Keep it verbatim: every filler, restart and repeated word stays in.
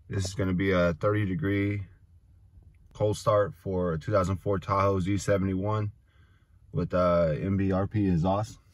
This is going to be a thirty degree cold start for a two thousand four Tahoe Z seventy-one with uh, M B R P exhaust.